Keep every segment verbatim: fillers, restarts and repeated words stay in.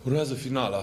Urmează finala.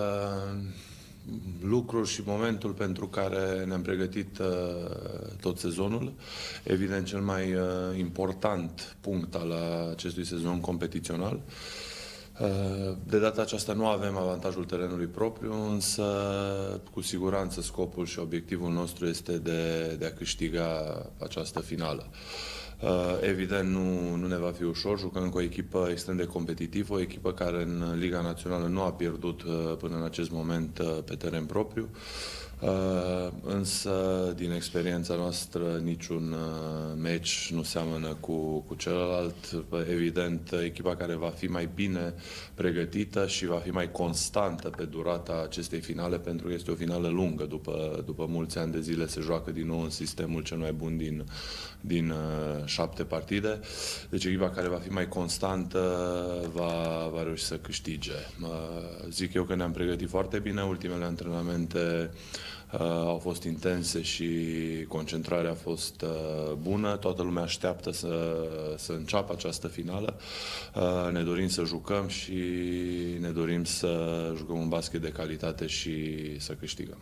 Lucrul și momentul pentru care ne-am pregătit tot sezonul. Evident, cel mai important punct al acestui sezon competițional. De data aceasta nu avem avantajul terenului propriu, însă cu siguranță scopul și obiectivul nostru este de, de a câștiga această finală. Evident, nu, nu ne va fi ușor, jucăm cu o echipă extrem de competitivă, o echipă care în Liga Națională nu a pierdut până în acest moment pe teren propriu. Uh, însă, din experiența noastră, niciun uh, meci nu seamănă cu, cu celălalt. Evident, echipa care va fi mai bine pregătită și va fi mai constantă pe durata acestei finale, pentru că este o finală lungă. După, după mulți ani de zile se joacă din nou în sistemul cel mai bun din, din uh, șapte partide. Deci echipa care va fi mai constantă va, va reuși să câștige. Uh, zic eu că ne-am pregătit foarte bine. Ultimele antrenamente Uh, au fost intense și concentrarea a fost uh, bună. Toată lumea așteaptă să, să înceapă această finală. Uh, ne dorim să jucăm și ne dorim să jucăm un basket de calitate și să câștigăm.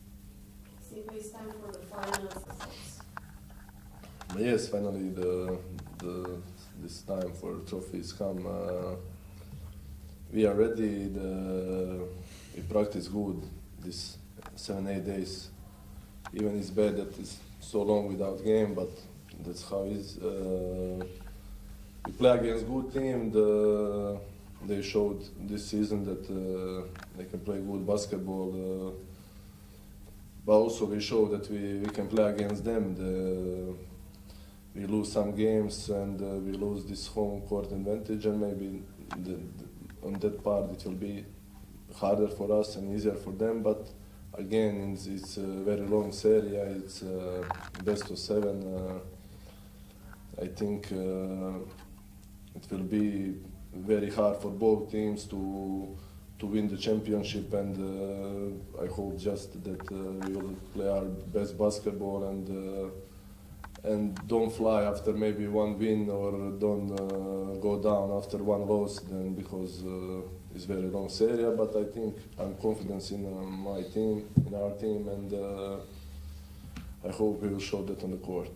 Yes, finally the, the this time for trophies come. Uh, we are ready. The, we practice good this seven, eight days. Even it's bad that it's so long without game, but that's how it is. Uh, we play against good team. The, they showed this season that uh, they can play good basketball. Uh, but also we show that we, we can play against them. The, we lose some games and uh, we lose this home court advantage, and maybe the, the, on that part it will be harder for us and easier for them. But again, it's, it's a very long series. It's uh, best of seven. Uh, I think uh, it will be very hard for both teams to to win the championship, and uh, I hope just that uh, we will play our best basketball and uh, and don't fly after maybe one win, or don't uh, go down after one loss. Then because uh, it's very long series, but I think I'm confident in uh, my team, in our team, and uh, I hope we will show that on the court.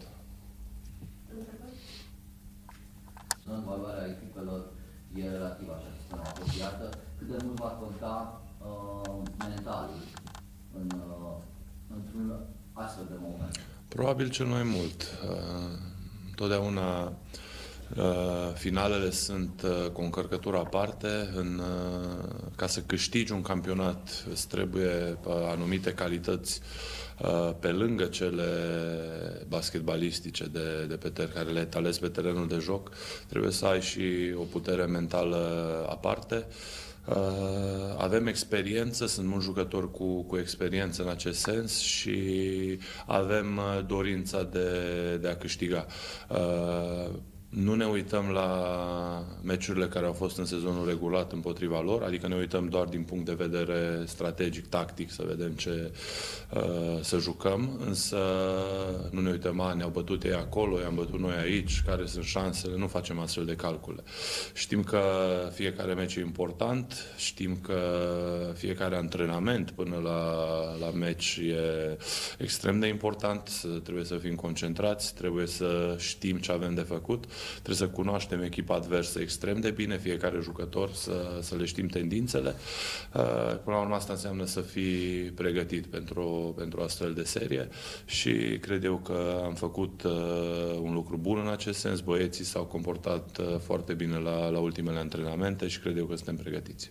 În valoarea echipelor e relativ așa, sistemul apropiată. Cât de mult va conta uh, mentalul în, uh, într-un astfel de moment? Probabil cel mai mult. Uh, Totdeauna Uh, finalele sunt uh, cu o încărcătură aparte. În, uh, ca să câștigi un campionat îți trebuie uh, anumite calități uh, pe lângă cele basketbalistice de, de pe ter- care le etalezi pe terenul de joc. Trebuie să ai și o putere mentală aparte. Uh, avem experiență, sunt mulți jucători cu, cu experiență în acest sens și avem uh, dorința de, de a câștiga. Uh, Nu ne uităm la meciurile care au fost în sezonul regulat împotriva lor, adică ne uităm doar din punct de vedere strategic, tactic, să vedem ce uh, să jucăm, însă nu ne uităm, a, ne-au bătut ei acolo, i-am bătut noi aici, care sunt șansele, nu facem astfel de calcule. Știm că fiecare meci e important, știm că fiecare antrenament până la, la meci e extrem de important, trebuie să fim concentrați, trebuie să știm ce avem de făcut. Trebuie să cunoaștem echipa adversă extrem de bine, fiecare jucător, să, să le știm tendințele. Până la urmă asta înseamnă să fii pregătit pentru, pentru astfel de serie și cred eu că am făcut un lucru bun în acest sens. Băieții s-au comportat foarte bine la, la ultimele antrenamente și cred eu că suntem pregătiți.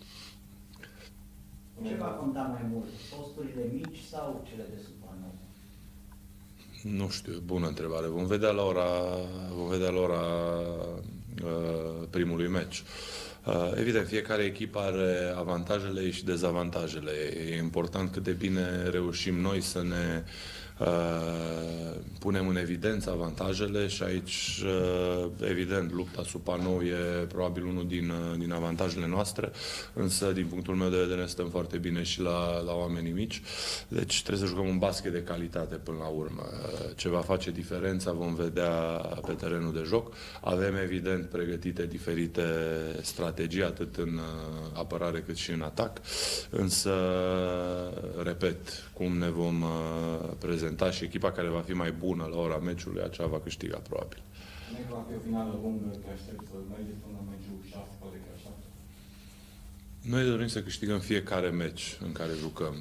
Ce va conta mai mult? Posturile mici sau cele de sub panou? Nu știu, bună întrebare. Vom vedea la ora, vom vedea la ora uh, primului meci. Uh, evident, fiecare echipă are avantajele și dezavantajele. E important cât de bine reușim noi să ne punem în evidență avantajele și aici, evident, lupta sub panou e probabil unul din, din avantajele noastre, însă, din punctul meu de vedere, stăm foarte bine și la, la oamenii mici, deci trebuie să jucăm un basket de calitate până la urmă. Ce va face diferența vom vedea pe terenul de joc. Avem, evident, pregătite diferite strategii, atât în apărare cât și în atac, însă, repet, cum ne vom prezenta și echipa care va fi mai bună la ora meciului, aceea va câștiga probabil. Nu va fi o finală lungă, te aștept să mergeți până la meciul șase, poate chiar șapte. Noi dorim să câștigăm fiecare meci în care jucăm.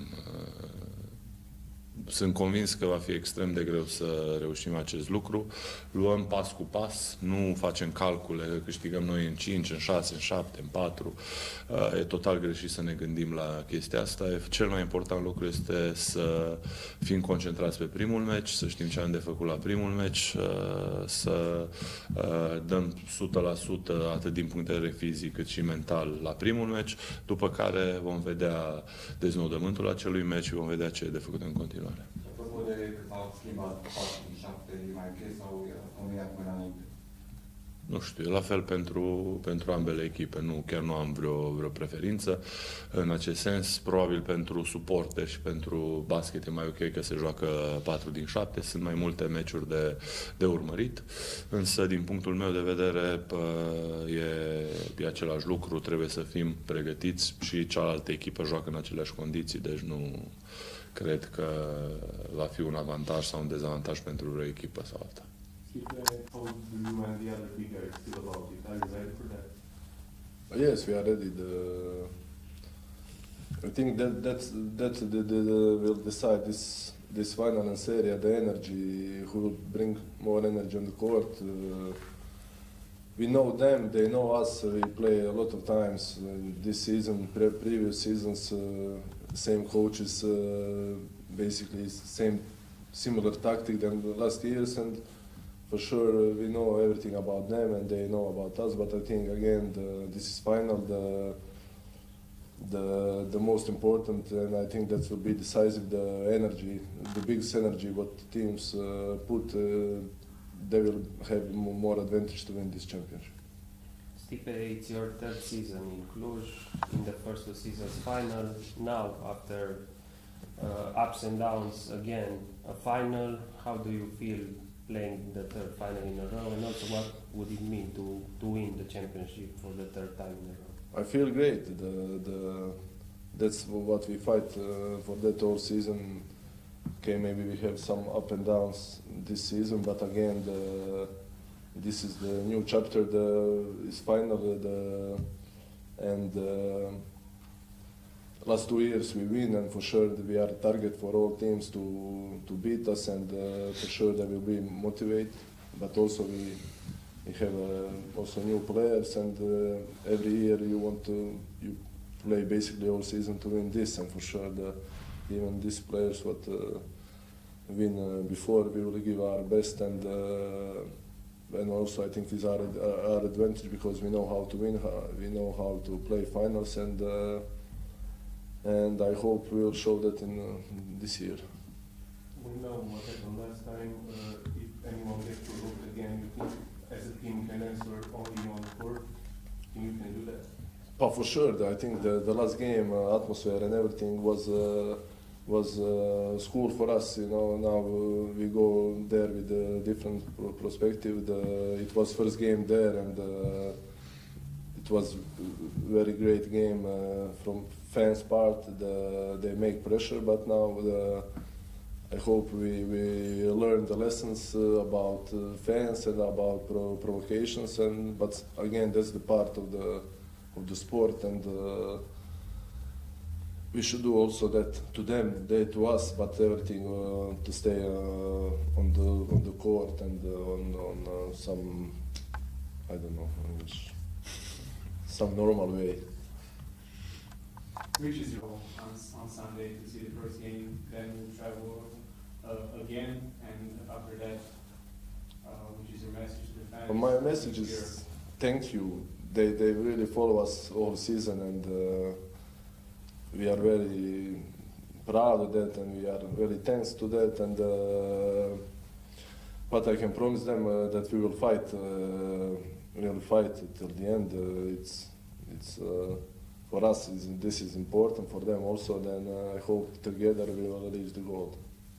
Sunt convins că va fi extrem de greu să reușim acest lucru. Luăm pas cu pas, nu facem calcule că câștigăm noi în cinci, în șase, în șapte, în patru. E total greșit să ne gândim la chestia asta. Cel mai important lucru este să fim concentrați pe primul meci, să știm ce am de făcut la primul meci, să dăm o sută la sută atât din punct de vedere fizic cât și mental la primul meci, după care vom vedea deznodământul acelui meci și vom vedea ce e de făcut în continuare. Apropo de că s-au schimbat patru din șapte, e mai ok sau cum era până înainte? Nu știu, e la fel pentru, pentru ambele echipe. Nu, chiar nu am vreo, vreo preferință în acest sens. Probabil pentru suporte și pentru basket e mai ok că se joacă patru din șapte. Sunt mai multe meciuri de, de urmărit. Însă, din punctul meu de vedere, e, e același lucru. Trebuie să fim pregătiți și cealaltă echipă joacă în aceleași condiții. Deci nu cred că va fi un avantaj sau un dezavantaj pentru vreo echipă sau alta. How do you and the other big guys feel about it? Are you ready for that? Yes, we are ready. The, I think that that's, that the, the, the, will decide this this final and serie, the energy, who will bring more energy on the court. Uh, we know them, they know us. We play a lot of times uh, this season, pre previous seasons, uh, same coaches, uh, basically same similar tactic than the last years, and for sure uh, we know everything about them and they know about us. But I think again the, this is final, the the the most important, and I think that will be decisive. The energy, the biggest energy, what teams uh, put, uh, they will have more advantage to win this championship. Stipe, it's your third season in Cluj, in the first two seasons final. Now, after uh, ups and downs, again a final. How do you feel playing the third final in a row, and also what would it mean to, to win the championship for the third time in a row? I feel great. The, the, that's what we fight uh, for that whole season. Okay, maybe we have some up and downs this season, but again, the, this is the new chapter. The is final. The and uh, last two years we win, and for sure we are a target for all teams to to beat us, and uh, for sure they will be motivated. But also we we have uh, also new players, and uh, every year you want to you play basically all season to win this, and for sure the even these players what uh, win uh, before we will give our best, and uh, and also I think is our our advantage because we know how to win, how, we know how to play finals, and. Uh, And I hope we will show that in uh, this year. We know what happened last time. Uh, if anyone gets to look again, you think as a team can answer only on the court? Think you can do that? But for sure, I think the, the last game uh, atmosphere and everything was uh, was uh, school for us. You know, now uh, we go there with a different perspective. The, it was first game there, and uh, it was very great game uh, from. Fans part, the, they make pressure, but now the, I hope we, we learn the lessons uh, about uh, fans and about pro provocations, and but again that's the part of the of the sport, and uh, we should do also that to them, they to us, but everything uh, to stay uh, on the on the court and uh, on on uh, some I don't know English, some normal way. Which is your goal on, on Sunday to see the first game, then we'll travel uh, again, and after that, uh, which is your message to the fans? Well, my message is thank you. They they really follow us all season, and uh, we are very proud of that, and we are very thanks to that. And uh, but I can promise them uh, that we will fight. Uh, we will fight till the end. Uh, it's it's uh, for us. It's, this is important for them also. Then uh, I hope together we will reach the goal.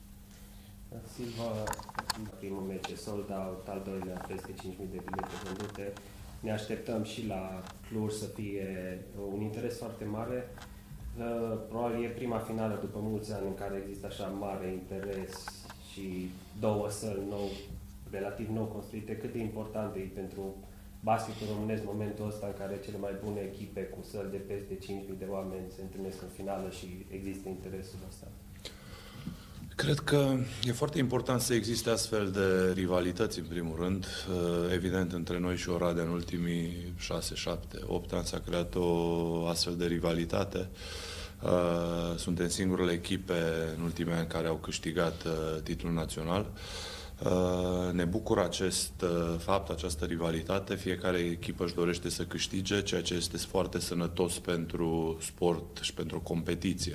Silva, primul meci sold out, al doilea peste cinci mii de bilete vândute. Ne așteptăm și la Cluj să fie un interes foarte mare. Probabil e prima finală după mulți ani în care există așa mare interes și două săli nou, relativ nou construite. Cât de important e pentru basketul românesc momentul ăsta în care cele mai bune echipe cu săli de peste cinci mii de oameni se întâlnesc în finală și există interesul ăsta? Cred că e foarte important să existe astfel de rivalități, în primul rând. Evident, între noi și Oradea, în ultimii șase, șapte, opt ani s-a creat o astfel de rivalitate. Suntem singurele echipe în ultimii ani care au câștigat titlul național. Ne bucură acest fapt, această rivalitate. Fiecare echipă își dorește să câștige, ceea ce este foarte sănătos pentru sport și pentru competiție,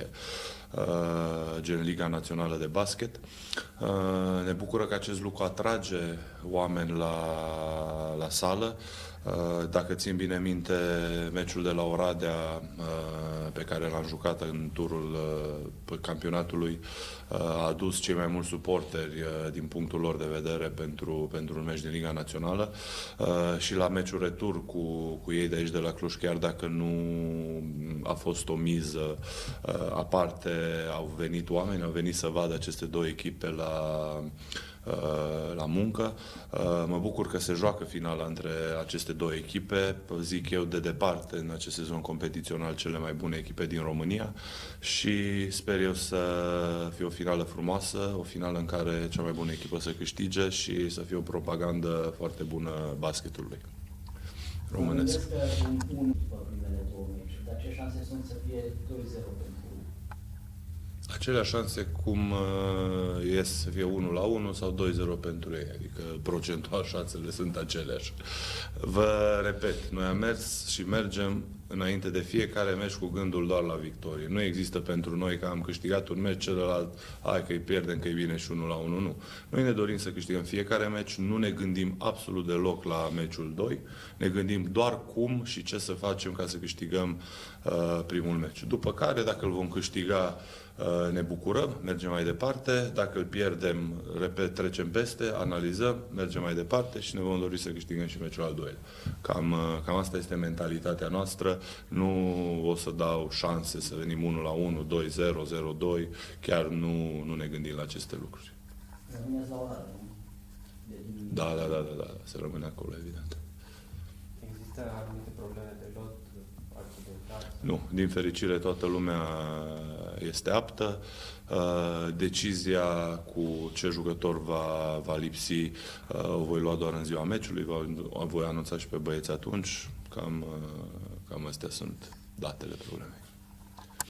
gen Liga Națională de Basket. Ne bucură că acest lucru atrage oameni la, la sală. Dacă țin bine minte, meciul de la Oradea pe care l-am jucat în turul campionatului a adus cei mai mulți suporteri din punctul lor de vedere pentru, pentru un meci din Liga Națională și la meciul retur cu, cu ei de aici de la Cluj, chiar dacă nu a fost o miză aparte, au venit oameni, au venit să vadă aceste două echipe la la muncă. Mă bucur că se joacă finala între aceste două echipe. Zic eu, de departe, în acest sezon competițional, cele mai bune echipe din România și sper eu să fie o finală frumoasă, o finală în care cea mai bună echipă să câștige și să fie o propagandă foarte bună basketului românesc. Un un după primele două meciuri, dar ce șanse sunt să fie doi zero pentru aceleași șanse cum uh, ies să fie unu la unu sau doi zero pentru ei, adică procentual șansele sunt aceleași. Vă repet, noi am mers și mergem înainte de fiecare meci cu gândul doar la victorie. Nu există pentru noi că am câștigat un meci, celălalt, hai că îi pierdem, că e bine și unu la unu, nu. Noi ne dorim să câștigăm fiecare meci, nu ne gândim absolut deloc la meciul doi, ne gândim doar cum și ce să facem ca să câștigăm uh, primul meci. După care, dacă îl vom câștiga, ne bucurăm, mergem mai departe, dacă îl pierdem, repet, trecem peste, analizăm, mergem mai departe și ne vom dori să câștigăm și meciul al doilea. Cam, cam asta este mentalitatea noastră, nu o să dau șanse să venim unu la unu, doi zero, zero doi, chiar nu, nu ne gândim la aceste lucruri. Rămâneți la Oradea, nu? Da, da, da, da, da, se rămâne acolo, evident. Există anumite probleme de lot? Nu, din fericire toată lumea este aptă. Decizia cu ce jucător va, va lipsi o voi lua doar în ziua meciului, o voi anunța și pe băieți atunci. Cam, cam astea sunt datele problemei.